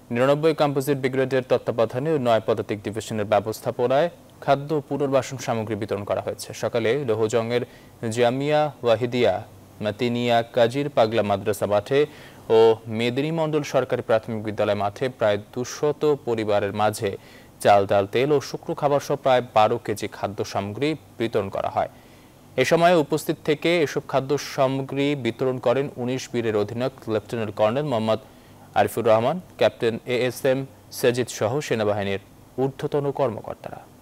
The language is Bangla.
99 কম্পোজিট ব্রিগেডের তত্ত্বাবধানে 9 পদাতিক ডিভিশনের ব্যবস্থাপনায় খাদ্য পুনর্বাসন সামগ্রী বিতরণ করা হয়েছে। সকালে লোহজংয়ের জামিয়া ওয়াহিদিয়া মাতিনিয়া কাজীর পাগলা মাদ্রাসা মাঠে ও মেদিনী মণ্ডল সরকারি প্রাথমিক বিদ্যালয় মাঠে প্রায় 200 পরিবারের মাঝে চাল, ডাল, তেল ও শুকনো খাবার সহ প্রায় 12 কেজি খাদ্য সামগ্রী বিতরণ করা হয়। এ সময় উপস্থিত থেকে এসব খাদ্য সামগ্রী বিতরণ করেন 19 বীরের অধিনায়ক lieutenant colonel Mohammad Arifur Rahman, captain ASM Sajid সহ সেনাবাহিনীর ঊর্ধ্বতন কর্মকর্তারা।